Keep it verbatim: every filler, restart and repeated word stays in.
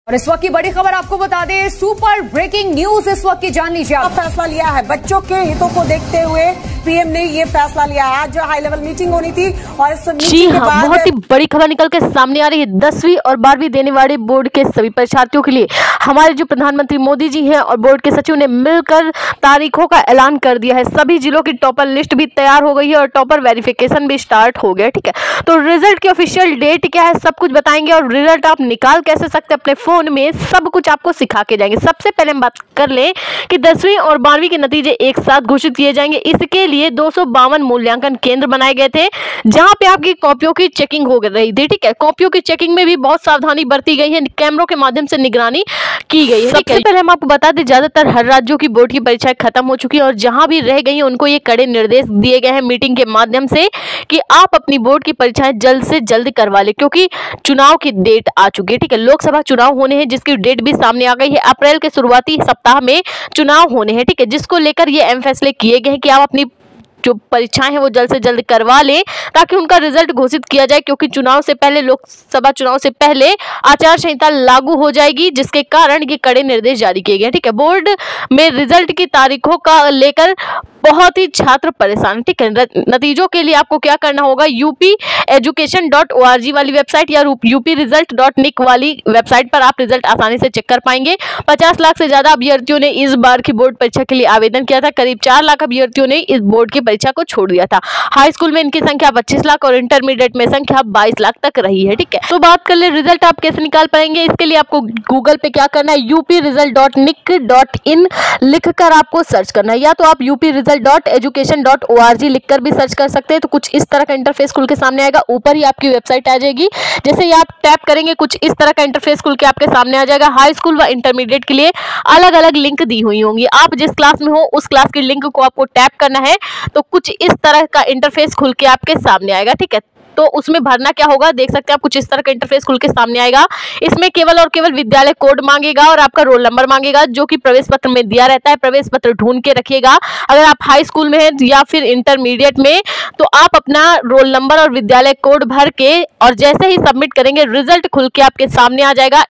और इस वक्त की बड़ी खबर आपको बता दें, सुपर ब्रेकिंग न्यूज इस वक्त की जान लीजिए। आप फैसला लिया है बच्चों के हितों को देखते हुए पीएम ने ये फैसला लिया है। आज जो हाई लेवल मीटिंग होनी थी और इस मीटिंग के बाद बहुत ही बड़ी खबर निकल के सामने आ रही है। दसवीं और बारहवीं देने वाले बोर्ड के सभी परीक्षार्थियों के लिए हमारे जो प्रधानमंत्री मोदी जी हैं और बोर्ड के सचिव ने मिलकर तारीखों का ऐलान कर दिया है। सभी जिलों की टॉपर लिस्ट भी तैयार हो गई है और टॉपर वेरिफिकेशन भी स्टार्ट हो गया। ठीक है, तो रिजल्ट की ऑफिशियल डेट क्या है सब कुछ बताएंगे और रिजल्ट आप निकाल कैसे सकते हैं अपने फोन में, सब कुछ आपको सिखा के जाएंगे। सबसे पहले हम बात कर लें कि दसवीं और बारहवीं के नतीजे एक साथ घोषित किए जाएंगे। इसके लिए दो सौ बावन मूल्यांकन केंद्र बनाए गए थे जहां पे आपकी कॉपियों की चेकिंग हो रही थी। ठीक है, कॉपियों की चेकिंग में भी बहुत सावधानी बरती गई है, कैमरों के माध्यम से निगरानी की गई है। सबसे पहले हम आपको बता दें, ज्यादातर हर राज्यों की बोर्ड की परीक्षाएं खत्म हो चुकी है और जहां भी रह गई हैं उनको ये कड़े निर्देश दिए गए हैं मीटिंग के माध्यम से कि आप अपनी बोर्ड की परीक्षाएं जल्द से जल्द करवा ले, क्योंकि चुनाव की डेट आ चुकी है। ठीक है, लोकसभा चुनाव होने हैं जिसकी डेट भी सामने आ गई है। अप्रैल के शुरुआती सप्ताह में चुनाव होने हैं। ठीक है, जिसको लेकर ये अहम फैसले किए गए हैं कि आप अपनी जो परीक्षाएं हैं वो जल्द से जल्द करवा लें ताकि उनका रिजल्ट घोषित किया जाए, क्योंकि चुनाव से पहले, लोकसभा चुनाव से पहले आचार संहिता लागू हो जाएगी, जिसके कारण ये कड़े निर्देश जारी किए गए। ठीक है, बोर्ड में रिजल्ट की तारीखों का लेकर बहुत ही छात्र परेशान। ठीक है, नतीजों के लिए आपको क्या करना होगा, UP education dot O R G वाली वेबसाइट या यूपी रिजल्ट डॉट निक वाली वेबसाइट पर आप रिजल्ट आसानी से चेक कर पाएंगे। पचास लाख से ज्यादा अभ्यर्थियों ने इस बार की बोर्ड परीक्षा के लिए आवेदन किया था। करीब चार लाख अभ्यर्थियों ने इस बोर्ड की परीक्षा को छोड़ दिया था। हाई स्कूल में इनकी संख्या पच्चीस लाख और इंटरमीडिएट में संख्या बाईस लाख तक रही है। ठीक है, तो बात कर ले रिजल्ट आप कैसे निकाल पाएंगे। इसके लिए आपको गूगल पे क्या करना है, UP result dot nic dot in लिखकर आपको सर्च करना है, या तो आप UP result dot education dot O R G लिखकर भी सर्च कर सकते हैं। तो कुछ इस तरह का इंटरफेस खुल के सामने आएगा, ऊपर ही आपकी वेबसाइट आ जाएगी। जैसे ही आप टैप करेंगे कुछ इस तरह का इंटरफेस खुल के आपके सामने आ जाएगा। हाई स्कूल व इंटरमीडिएट के लिए अलग अलग लिंक दी हुई होंगी। आप जिस क्लास में हो उस क्लास के लिंक को आपको टैप करना है तो कुछ इस तरह का इंटरफेस खुल के आपके सामने आएगा। ठीक है, तो उसमें भरना क्या होगा, देख सकते हैं आप कुछ इस तरह का इंटरफेस खुल के सामने आएगा। इसमें केवल और केवल विद्यालय कोड मांगेगा और आपका रोल नंबर मांगेगा, जो कि प्रवेश पत्र में दिया रहता है। प्रवेश पत्र ढूंढ के रखिएगा। अगर आप हाई स्कूल में हैं या फिर इंटरमीडिएट में तो आप अपना रोल नंबर और विद्यालय कोड भर के और जैसे ही सबमिट करेंगे रिजल्ट खुल के आपके सामने आ जाएगा।